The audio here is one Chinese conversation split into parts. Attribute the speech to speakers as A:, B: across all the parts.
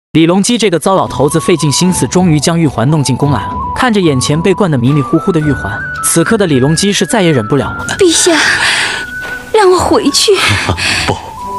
A: 李隆基这个糟老头子费尽心思，终于将玉环弄进宫来了。看着眼前被灌得迷迷糊糊的玉环，此刻的李隆基是再也忍不了了。
B: 陛下，让我回去。
C: 不，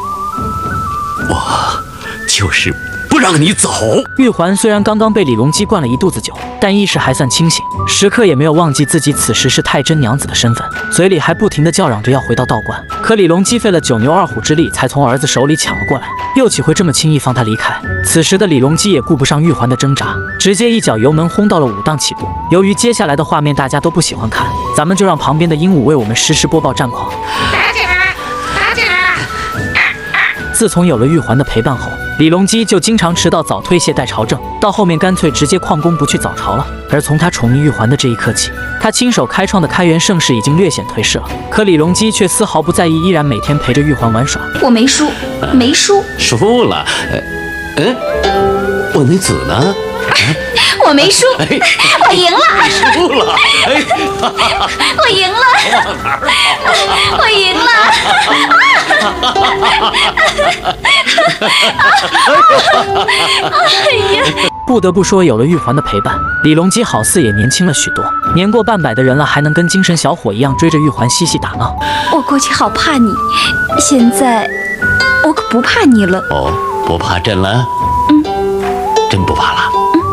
C: 我就是不让你走。
A: 玉环虽然刚刚被李隆基灌了一肚子酒，但意识还算清醒，时刻也没有忘记自己此时是太真娘子的身份，嘴里还不停地叫嚷着要回到道观。可李隆基费了9牛2虎之力，才从儿子手里抢了过来，又岂会这么轻易放他离开？此时的李隆基也顾不上玉环的挣扎，直接一脚油门轰到了5档起步。由于接下来的画面大家都不喜欢看，咱们就让旁边的鹦鹉为我们实时播报战况。
D: 打起来，打起来！
A: 自从有了玉环的陪伴后，李隆基就经常迟到早退懈怠朝政，到后面干脆直接旷工不去早朝了。而从他宠溺玉环的这一刻起，他亲手开创的开元盛世已经略显颓势了。可李隆基却丝毫不在意，依然每天陪着玉环玩耍。
B: 我没输，没输，
C: 输了。我那子呢？
B: 我没输，我赢了，
C: 输了。
B: 我赢了，我赢了。
A: 不得不说，有了玉环的陪伴，李隆基好似也年轻了许多。年过半百的人了，还能跟精神小伙一样追着玉环嬉戏打闹。
B: 我过去好怕你，现在我可不怕你了。
C: 哦，不怕朕了？真不怕了。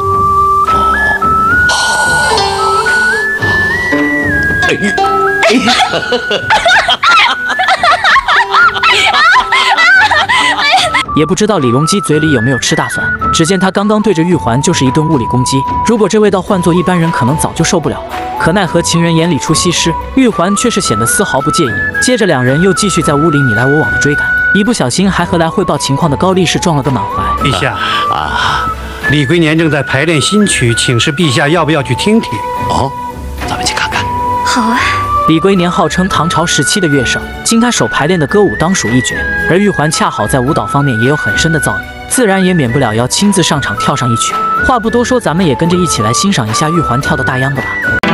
A: 也不知道李隆基嘴里有没有吃大蒜，只见他刚刚对着玉环就是一顿物理攻击，如果这味道换做一般人，可能早就受不了了。可奈何情人眼里出西施，玉环却是显得丝毫不介意。接着两人又继续在屋里你来我往的追赶，一不小心还和来汇报情况的高力士撞了个满怀。
E: 陛下李龟年正在排练新曲，请示陛下要不要去听听？
C: 哦，咱们去看看。
B: 好啊。
A: 李龟年号称唐朝时期的乐圣，经他手排练的歌舞当属一绝，而玉环恰好在舞蹈方面也有很深的造诣，自然也免不了要亲自上场跳上一曲。话不多说，咱们也跟着一起来欣赏一下玉环跳的大秧歌吧。